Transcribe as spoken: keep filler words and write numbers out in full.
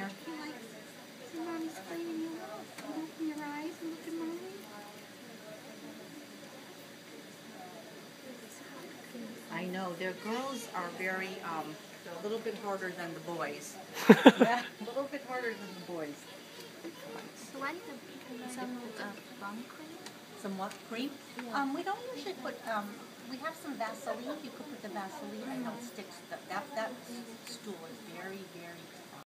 there. You like see Mommy's playing you love. You open your eyes and look at Mommy. I know, their girls are very, um, a little bit harder than the boys. Yeah, a little bit harder than the boys. So I need some uh, bum cream. Some what cream? Yeah. Um, we don't usually put, um, we have some Vaseline. You could put the Vaseline. I know it sticks. That, that, that stool is very, very